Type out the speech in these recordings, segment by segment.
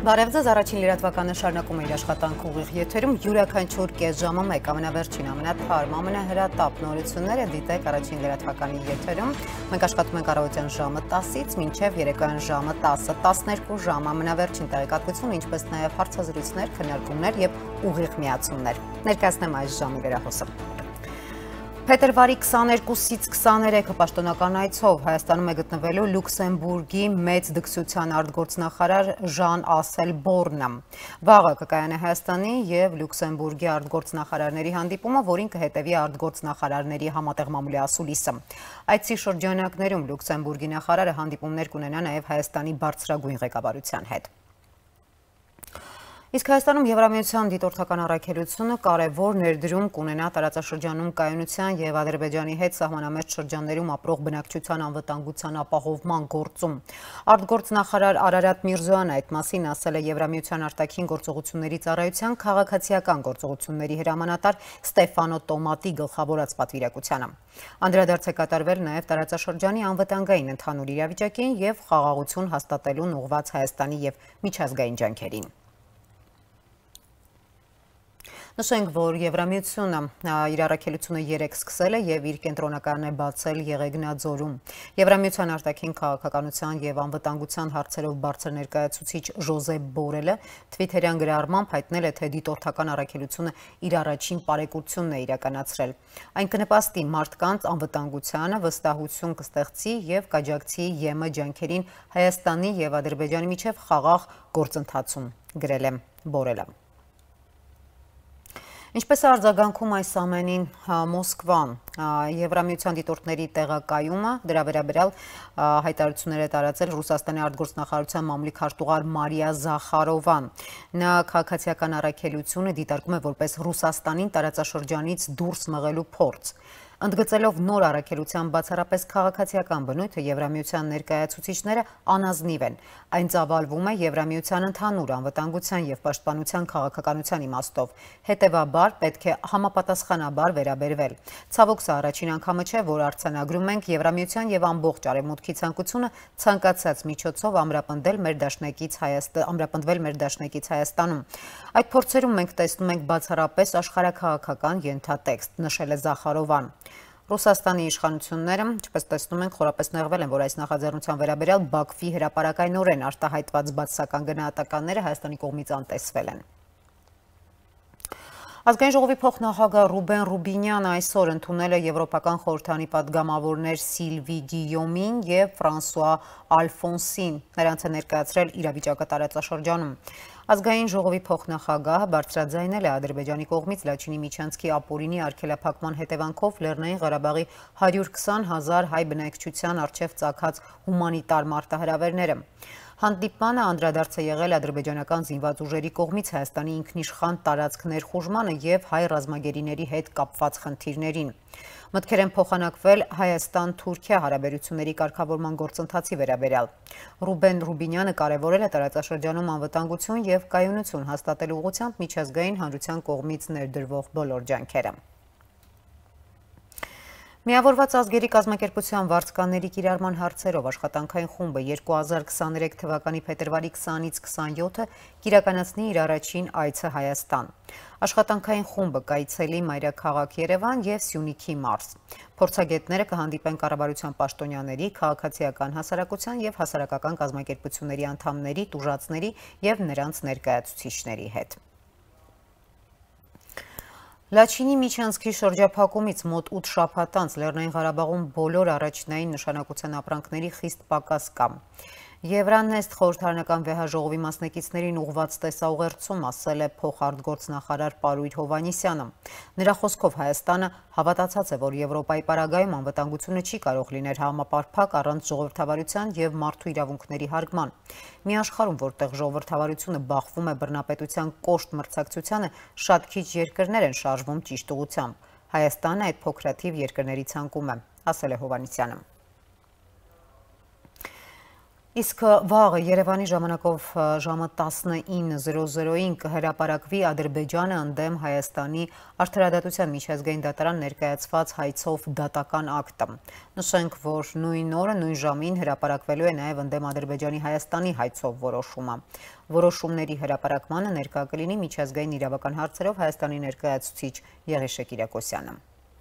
Բարև ձեզ, առաջին լրատվականը շարունակում է իր աշխատանքը ուղիղ եթերում, յուրաքանչյուր կես ժամը մեկ ամենավերջին, ամենաթարմ, ամենահրատապ նորությունները դիտեք առաջին լրատվականի եթերում։ Մենք աշխատում ենք առավոտյան ժամը 10-ից մինչև երեկոյան ժամը 10-ը, 12 ժամ ամենավերջին տեղեկատվություն, ինչպես նաև հարցազրույցներ, քննարկումներ եւ ուղիղ միացումներ։ Ներկայացնեմ այս ժամի լրահոսը։ Փետրվարի 22-ից 23-ը պաշտոնական այցով Հայաստանում է գտնվելու Լյուքսեմբուրգի մեծ դքսության արտգործնախարար Ժան Ասելբորնը։ Վաղը կկայանե Հայաստանի եւ Լյուքսեմբուրգի արտգործնախարարների հանդիպումը, որին կհետևի արտգործնախարարների համատեղ մամուլի ասուլիսը։ Այցի շրջանակներում Լյուքսեմբուրգի նախարարը հանդիպումներ կունենա նաեւ Հայաստանի բարձրագույն ղեկավարության հետ։ Իսկ Հայաստանում Եվրամիության դիտորդական առաքելությունը կարևոր ներդրում կունենա տարածաշրջանում կայունության եւ Ադրբեջանի հետ սահմանամերձ շրջաններում ապրող բնակչության անվտանգության ապահովման գործում։ Արտգործնախարար Արարատ Միրզոյանը այդ մասին ասել է Եվրամիության արտաքին գործողությունների ծառայության քաղաքացիական գործողությունների հրամանատար Ստեֆանո Տոմատի գլխավորած պատվիրակությանը։ Անդրադարձ է կատարվել նաեւ տարածաշրջանի անվտանգային ընդհանուր իրավիճակին եւ խաղաղություն հաստատելուն ուղղված Հայաստանի եւ միջազգային ջանքերին։ Նշենք, որ Եվրամիությունը իր առաքելությունը 3 սկսել է եւ իր կենտրոնականն է բացել Եղեգնաձորում։ Եվրամիության արտաքին քաղաքականության եւ անվտանգության հարցերով բարձր ներկայացուցիչ Ժոզեփ Բորելը Twitter-յան գրառմամբ հայտնել է, թե դիտորդական առաքելությունը իր առաջին պարեկությունն է իրականացրել։ Այն կնպաստի մարդկանց անվտանգությանը, վստահություն կստեղծի եւ կաջակցի ԵՄ ջանքերին Հայաստանի եւ Ադրբեջանի միջև խաղաղ գործընթացում, գրել է Բորելը։ Ինչպես է արձագանքում այս ամենին Մոսկվան, Եվրամիության դիտորդների տեղակայումը, դրա վերաբերյալ հայտարարություններ է տարածել Ռուսաստանի արտգործնախարարության մամուլի քարտուղար Մարիա Զախարովան։ Նա քաղաքացիական առաքելությունը դիտարկում է որպես Ռուսաստանին տարածաշրջանից դուրս մղելու փորձ։ Ընդգծելով նոր առաքելության բացառապես քաղաքացիական բնույթը, Եվրամիության ներկայացուցիչները անազնիվ են։ Այն ծավալվում է Եվրամիության ընդհանուր անվտանգության եւ պաշտպանության քաղաքականության իմաստով։ Հետևաբար պետք է համապատասխանաբար վերաբերվել։ Ցավոք սա առաջին անգամը չէ, որ արձանագրում ենք Եվրամիության եւ ամբողջ արևմուտքի ցանկությունը ցանկացած միջոցով ամրապնդվել մեր դաշնակից Հայաստանում։ Այդ փորձերում մենք տեսնում ենք բացառապես աշխարհաքաղաքական ենթատեքստ, նշել է Զախարովան։ Ռուսաստանի իշխանությունները, ինչպես տեսնում ենք, խորապես նեղվել են, որ այս նախաձեռնության վերաբերյալ Բաքվի հրապարակայնորեն արտահայտված բացասական գնահատականները Հայաստանի կողմից անտեսվել են։ Ազգային ժողովի փոխնախագահ Ռուբեն Ռուբինյանը այսօր ընդունել է Եվրոպական խորհրդանի պատգամավորներ Սիլվի Գիյոմին եւ Ֆրանսուଆ Ալֆոնսին։ Նրանց է ներկայացրել իրավիճակը տարածաշրջանում։ Ազգային ժողովի փոխնախագահը բարձրաձայնել է Ադրբեջանի կողմից Լաչինի Միջանցքի ապօրինի արգելափակման հետևանքով Լեռնային Ղարաբաղի 120,000 հայ բնակչության առջև ծագած հումանիտար մարտահրավերները։ Հանդիպանը անդրադարձ է եղել ադրբեջանական զինված ուժերի կողմից Հայաստանի ինքնիշխան տարածք ներխուժմանը եւ հայ ռազմագերիների հետ կապված խնդիրներին։ Մտքեր են փոխանակվել Հայաստան-Թուրքիա հարաբերությունների կարգավորման գործընթացի վերաբերյալ։ Ռուբեն Ռուբինյանը կարևորել է տարածաշրջանում անվտանգություն եւ կայունություն հաստատելու ուղղությամբ միջազգային հանրության կողմից ներդրվող բոլոր ջանքերը։ Միավորված ազգերի կազմակերպության վարձկանների կիրառման հարցերով աշխատանքային խումբը 2023 թվականի փետրվարի 20-ից 27-ը կիրականացնի իր առաջին այցը Հայաստան։ Աշխատանքային խումբը կայցելի մայրաքաղաք Երևան եւ Սյունիքի մարզ։ Փորձագետները կհանդիպեն կառավարության պաշտոնյաների, քաղաքացիական հասարակության եւ հասարակական կազմակերպությունների անդամների, տուժածների եւ նրանց ներկայացուցիչների հետ։ Լաչինի Միջանցքի շրջափակումից մոտ 8 շաբաթ անց Լեռնային Ղարաբաղում բոլոր առաջնային նշանակության ապրանքների խիստ պակաս կա։ Եվրանեստ խորհրդարանական վեհաժողովի մասնակիցներին ուղղված տեսաուղերձում ասել է փոխարտգործնախարար Պարույր Հովհաննիսյանը։ Նրա խոսքով Հայաստանը հավատացած է, որ Եվրոպայի պարագայում անվտանգությունը չի կարող լինել համապարփակ առանց ժողովրդավարության եւ մարդու իրավունքների հարգման։ Մի աշխարհում, որտեղ ժողովրդավարությունը բախվում է բռնապետության կոշտ մրցակցությանը, շատ քիչ երկրներ են շարժվում ճիշտ ուղղությամբ։ Հայաստանը այդ փոքրաթիվ երկրների ցանկում է, ասել է Հովհաննիսյանը։ Իսկ վաղը Երևանի ժամանակով ժամը 19:00-ին կհրապարակվի Ադրբեջանը ընդդեմ Հայաստանի Արդարադատության միջազգային դատարան ներկայացված հայցով դատական ակտը։ Նշենք, որ նույն օրը, նույն ժամին հրապարակվելու է նաև ընդդեմ Ադրբեջանի Հայաստանի հայցով որոշումը։ Որոշումների հրապարակմանը ներկա կլինի միջազգային իրավական հարցերով Հայաստանի ներկայացուցիչ Եղիշե Կիրակոսյանը։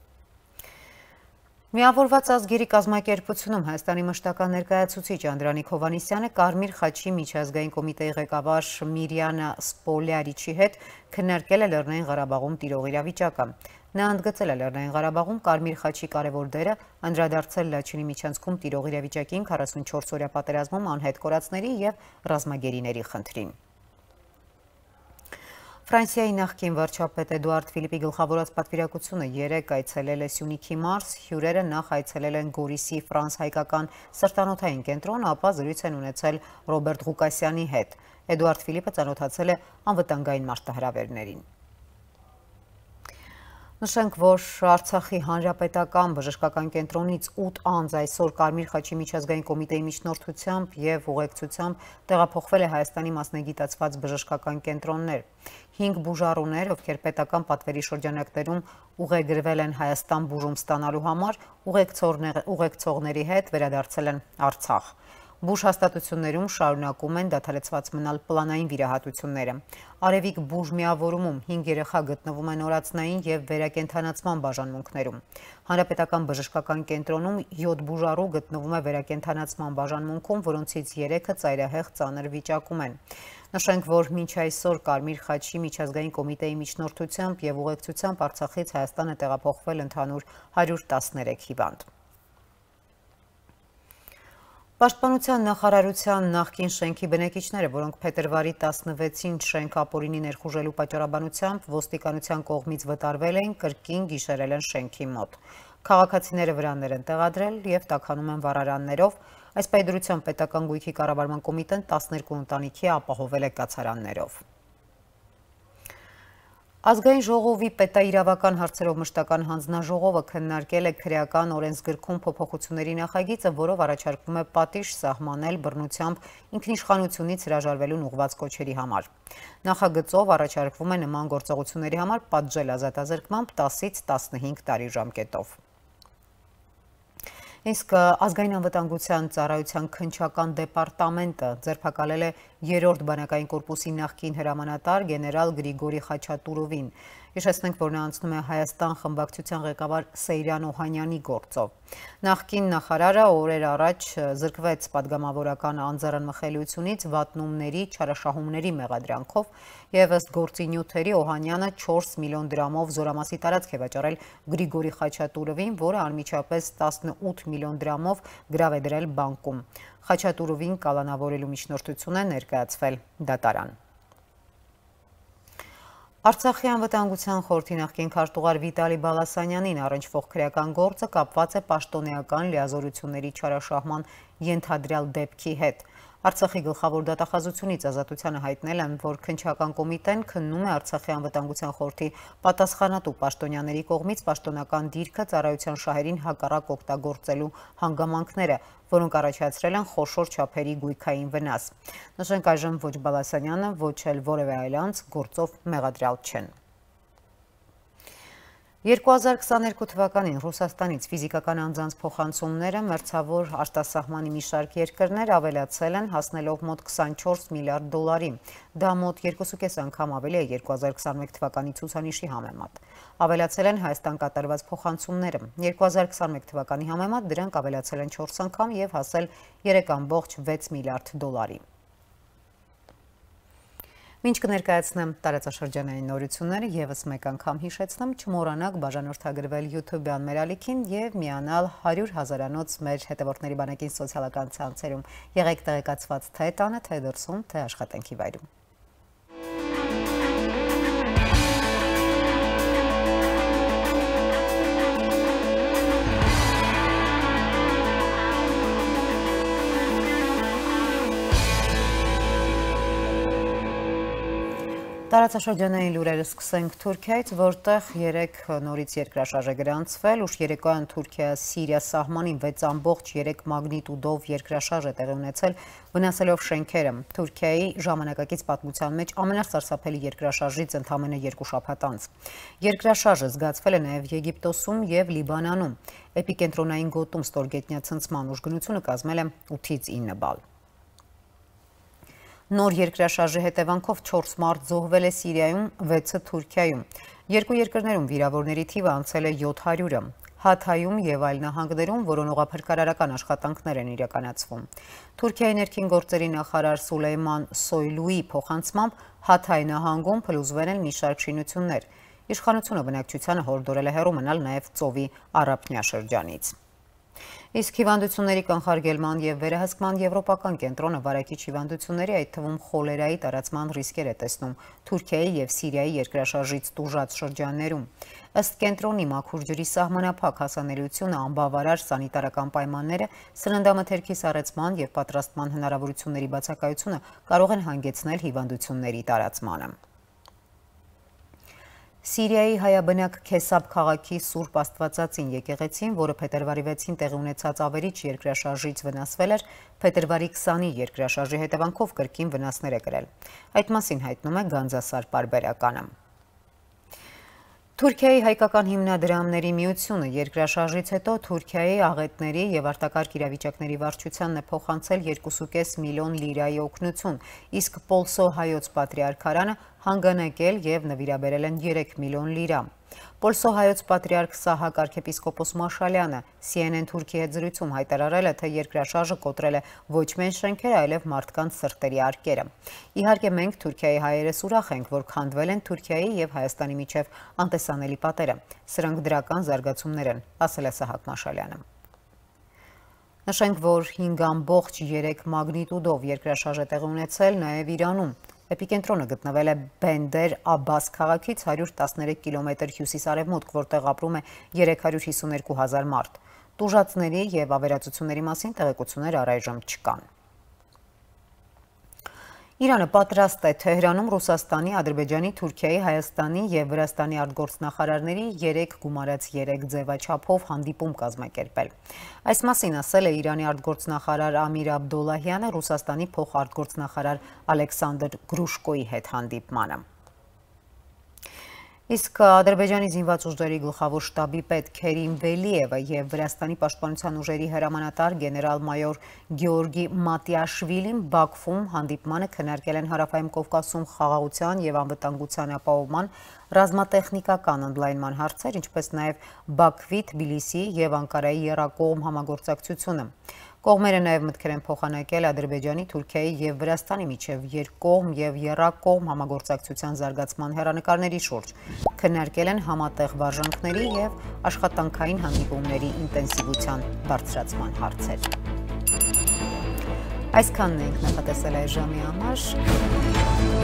Միավորված ազգերի կազմակերպությունում Հայաստանի մշտական ներկայացուցիչ Անդրանիկ Հովհաննիսյանը Կարմիր խաչի միջազգային կոմիտեի ղեկավար Միրիանա Սպոլյարիչի հետ քննարկել է Լեռնային Ղարաբաղում տիրող իրավիճակը։ Նա ընդգծել է Լեռնային Ղարաբաղում Կարմիր խաչի կարևոր դերը, անդրադարձել Լաչինի միջանցքում տիրող իրավիճակին 44-օրյա պատերազմում անհետ կորածների և ռազմագերիների խնդրին։ Ֆրանսիայի նախկին վարչապետ Էդուարդ Ֆիլիպի գլխավորած պատվիրակությունը երեկ այցելել է Սյունիքի մարզ, հյուրերը նախ այցելել են Գորիսի Ֆրանս Հայկական սրտանոթային կենտրոն, ապա զրույց են ունեցել Ռոբերտ Ղուկասյանի հետ։ Էդուարդ Ֆիլիպը ծանոթացել է անվտանգային մարտահրավերներին։ Նշենք, որ Արցախի Հանրապետական բժշկական կենտրոնից 8 անձ այսօր Կարմիր խաչի միջազգային կոմիտեի միջնորդությամբ և ուղեկցությամբ տեղափոխվել է Հայաստանի մասնագիտացված բժշկական կենտրոններ։ 5 բուժառուներ, ովքեր պետական պատվերի շրջանակներում ուղեգրվել են Հայաստան բուժում ստանալու համար, ուղեկցողների հետ վերադարձել են Արցախ։ Բուժ հաստատություններում շարունակում են դադարեցված մնալ պլանային վիրահատությունները։ Արևիկ բուժ միավորումում 5 երեխա գտնվում են օրացնային և վերակենդանացման բաժանմունքներում։ Հանրապետական բժշկական կենտրոնում 7 բուժառու գտնվում է վերակենդանացման բաժանմունքում, որոնցից 3-ը ծայրահեղ ծանր վիճակում են։ Նշենք, որ մինչ այսօր Կարմիր խաչի միջազգային կոմիտեի միջնորդությամբ և ուղեկցությամբ Արցախից Հայաստան է տեղափոխվել ընդհանուր 113 հիվանդ։ Պաշտպանության նախարարության նախկին շենքի բնակիչները, որոնք փետրվարի 16-ին շենք ապօրինի ներխուժելու պատճառաբանությամբ ոստիկանության կողմից վտարվել էին, կրկին գիշերել են շենքի մոտ։ Քաղաքացիները վրաններ են տեղադրել և տաքանում են վառարաններով։ Այս պայդրությամբ պետական գույքի կառավարման կոմիտեն 12 ընտանիքի ապահովել է կացարաններով։ Ազգային ժողովի պետաիրավական հարցերով մշտական հանձնաժողովը քննարկել է քրեական օրենսգրքում փոփոխությունների նախագիծը, որով առաջարկվում է պատիժ սահմանել բռնությամբ ինքնիշխանությունից հրաժարվելուն ուղղված կոչերի համար։ Նախագծով առաջարկվում է նման գործողությունների համար պատժել ազատազրկմամբ 10-ից 15 տարի ժամկետով։ Իսկ ազգային անվտանգության ծառայության քննչական դեպարտամենտը ձերբակալել է 3-րդ բանակային կորպուսի նախկին հրամանատար գեներալ Գրիգորի Խաչատուրովին։ Հիշեցնենք, որ նա անցնում է Հայաստան խմբակցության ղեկավար Սեյրան Օհանյանի գործով։ Նախկին նախարարը օրեր առաջ զրկվեց պատգամավորական անձեռնմխելիությունից վատնումների, չարաշահումների մեղադրանքով և ըստ գործի նյութերի Օհանյանը 4 միլիոն դրամով զորամասի տարածք է վաճառել Գրիգորի Խաչատուրովին, որը անմիջապես 18 միլիոն դրամով գրավ է դրել բանկում։ Խաչատուրովին կալանավորելու միջնորդություն է ներկայացվել դատարան։ Արցախի անվտանգության խորհրդի նախկին քարտուղար Վիտալի Բալասանյանին առնչվող քրեական գործը կապված է պաշտոնեական լիազորությունների չարաշահման ենթադրյալ դեպքի հետ։ Արցախի գլխավոր դատախազությունից Ազատությանը հայտնել են, որ քննչական կոմիտեն քննում է Արցախի անվտանգության խորհրդի պատասխանատու պաշտոնյաների կողմից պաշտոնական դիրքը ծառայության շահերին հակառակ օգտագործելու հանգամանքները, որոնք առաջացրել են խոշոր չափերի գույքային վնաս։ Նշենք, այժմ ոչ Բալասանյանը, ոչ էլ որևէ այլ անձ գործով մեղադրյալ չեն։ 2022 թվականին Ռուսաստանից ֆիզիկական անձանց փոխանցումները մերձավոր արտասահմանի մի շարք երկրներ ավելացել են, հասնելով մոտ 24 միլիարդ դոլարի։ Դա մոտ 2.5 անգամ ավելի է 2021 թվականի ցուցանիշի համեմատ։ Ավելացել են Հայաստան կատարված փոխանցումները։ 2021 թվականի համեմատ դրանք ավելացել են 4 անգամ և հասել 3.6 միլիարդ դոլարի։ Մինչ կներկայացնեմ տարածաշրջանային նորությունները, ևս մեկ անգամ հիշեցնեմ, չմոռանաք բաժանորդագրվել YouTube-յան մեր ալիքին և միանալ 100 հազարանոց մեր հետևորդների բանակին սոցիալական ցանցերում։ Եղեք տեղեկացված թե տանը, թե դրսում, թե աշխատանքի վայրում։ Տարածաշրջանային լուրերը սկսենք Թուրքիայից, որտեղ 3 նորից երկրաշարժ է գրանցվել, ուշ երեկոյան Թուրքիա-Սիրիա սահմանին 6.3 մագնիտուդով երկրաշարժ է տեղի ունեցել, վնասելով շենքերը։ Թուրքիայի ժամանակակից պատմության մեջ ամենասարսափելի երկրաշարժից ընդամենը 2 շաբաթ անց։ Երկրաշարժը զգացվել է նաև Եգիպտոսում և Լիբանանում։ Էպիկենտրոնային գոտում ստորգետնյա ցնցման ուժգնությունը կազմել է 8-ից 9 բալ։ Նոր երկրաշարժի հետևանքով 4 մարդ զոհվել է Սիրիայում, 6-ը Թուրքիայում։ Երկու երկրներում վիրավորների թիվը անցել է 700-ը։ Հաթայում և այլ նահանգներում որոնողափրկարարական աշխատանքներ են իրականացվում։ Թուրքիայի ներքին գործերի նախարար Սուլեյման Սոյլուի փոխանցմամբ Հաթայ նահանգում փլուզվել են մի շարք շինություններ։ Իշխանությունը բնակչությանը հորդորել է հեռու մնալ նաև ծովի առափնյա շրջանից։ Իսկ հիվանդությունների կանխարգելման և վերահսկման եվրոպական կենտրոնը վարակիչ հիվանդությունների, այդ թվում խոլերայի տարածման ռիսկեր է տեսնում Թուրքիայի և Սիրիայի երկրաշարժից տուժած շրջաններում։ Ըստ կենտրոնի մաքուր ջրի սահմանափակ հասանելիությունը, անբավարար սանիտարական պայմանները, սննդամթերքի սառեցման և պատրաստման հնարավորությունների բացակայությունը կարող են հանգեցնել հիվանդությունների տարածմանը։ Սիրիայի հայաբնակ Քեսաբ քաղաքի Սուրբ Աստվածածին եկեղեցին, որը փետրվարի 6-ին տեղի ունեցած ավերիչ երկրաշարժից վնասվել էր, փետրվարի 20-ի երկրաշարժի հետևանքով կրկին վնասներ է կրել։ Այդ մասին հայտնում է Գանձասար պարբերականը։ Թուրքիայի հայկական հիմնադրամների միությունը երկրաշարժից հետո Թուրքիայի աղետների և արտակարգ իրավիճակների վարչությանն է փոխանցել 2.5 միլիոն լիրայի օգնություն, իսկ Պոլսո հայոց պատրիարքարանը հանգանակել և նվիրաբերել են 3 միլիոն լիրա։ Պոլսո հայոց պատրիարք Սահակ arczepiskopos Մաշալյանը CNN Թուրքի հետ զրույցում հայտարարել է, թե երկրաշարժը կոտրել է ոչ միայն շենքերը, այլև մարդկանց սրտերի արկերը։ Իհարկե մենք Թուրքիայի հայերս ուրախ ենք, որ քանդվել են Թուրքիայի և Հայաստանի միջև անտեսանելի պատերը։ Սրանք դրական զարգացումներ են, ասել է Սահակ Մաշալյանը։ Նշենք, որ 5.3 մագնիտուդով երկրաշարժ է տեղի ունեցել նաև Իրանում։ Էպիկենտրոնը գտնվել է Բենդեր Աբբաս քաղաքից 113 կիլոմետր հյուսիս-արևմուտք, որտեղ ապրում է 352,000 մարդ։ Տուժածների և ավերածությունների մասին տեղեկություններ առայժմ չկան։ Իրանը պատրաստ է Թեհրանում Ռուսաստանի, Ադրբեջանի, Թուրքիայի, Հայաստանի և Վրաստանի արտգործնախարարների 3+3 ձևաչափով հանդիպում կազմակերպել։ Այս մասին ասել է Իրանի արտգործնախարար Ամիր Աբդոլլահյանը Ռուսաստանի փոխարտգործնախարար Ալեքսանդր Գրուշկոյի հետ հանդիպմանը։ Իսկ Ադրբեջանի զինված ուժերի գլխավոր շտաբի պետ Քերիմ Վելիևը և Վրաստանի պաշտպանության ուժերի հրամանատար գեներալ-մայոր Գեորգի Մատիաշվիլին Բաքվում հանդիպմանը քննարկել են Հարավային Կովկասում խաղաղության և անվտանգության ապահովման ռազմատեխնիկական ընդլայնման հարցեր, ինչպես նաև Բաքվի, Թբիլիսի և Անկարայի եռակողմ համագործակցությունը։ Կողմերը նաև մտքեր են փոխանակել Ադրբեջանի, Թուրքիայի և Վրաստանի միջև երկկողմ և եռակողմ համագործակցության զարգացման հեռանկարների շուրջ, քննարկել են համատեղ վարժանքների և աշխատանքային հանդիպումների ինտենսիվության բարձրացման հարցեր։ Այսքանն ենք նախատեսել այս ժամի համար։